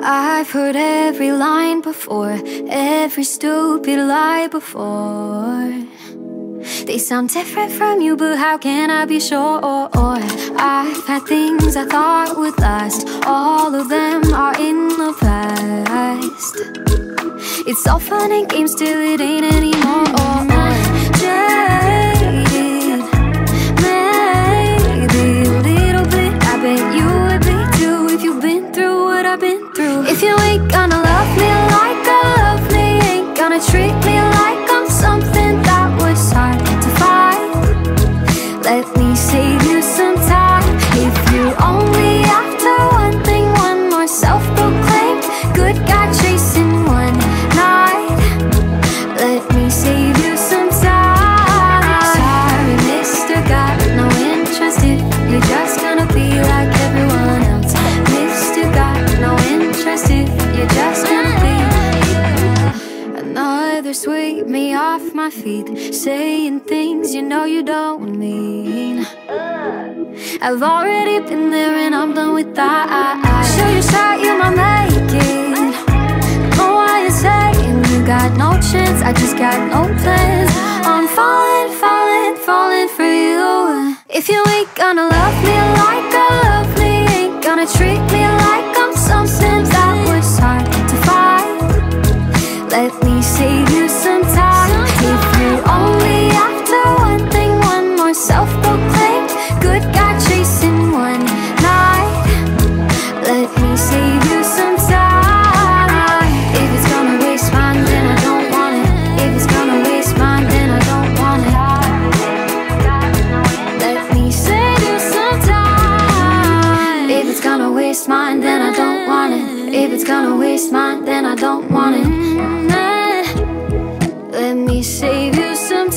I've heard every line before, every stupid lie before. They sound different from you, but how can I be sure? I've had things I thought would last, all of them are in the past. It's all fun and games till it ain't anymore. Jaded, maybe a little bit. I bet you would be too if you've been through what I've been through. If you ain't gonna love me like I love me, ain't gonna treat me like I'm something that was hard to find, let me save you some time. If you only after one thing, one more self-proclaimed good guy chasing one night, let me save you some time. Sorry, mister, got no interest if you're just gonna be like everyone else. Mister, got no interest if you're just gonna be another sweep me off my feet, saying things you know you don't mean. I've already been there and I'm done with that. Show your shot, you might make it. Know why you're saying you got no chance, I just got no plans. I'm falling, falling, falling for you. If you ain't gonna love me like I love me, ain't gonna treat me like I'm something that was hard to find, let me save you some time. If you only after one thing, one more self-proclaimed good guy chasing one night, let me save you some time. If it's gonna waste mine, then I don't want it. If it's gonna waste mine, then I don't want it. Let me save you some time. If it's gonna waste mine, then I don't want it. If it's gonna waste mine, then I don't want it. Let me save you some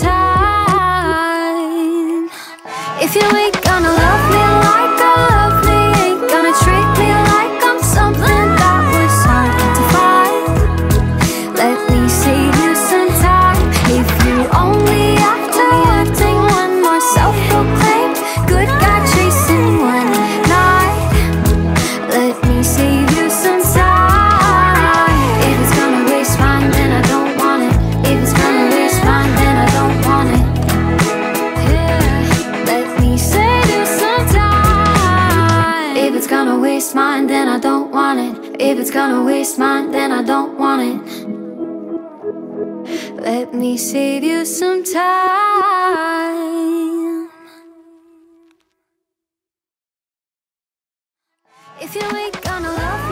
time. If you ain't gonna love me like I love me, ain't gonna treat me like I'm something that was hard to find, let me save you some time. If you only after one thing, one more self-proclaimed good guy chasing one night, let me save you some time. If it's gonna waste mine, then I don't want it. If it's gonna waste mine, then I don't want it. Let me save you some time. If it's gonna waste mine, then I don't want it. If it's gonna waste mine, then I don't want it. Let me save you some time. If you ain't gonna love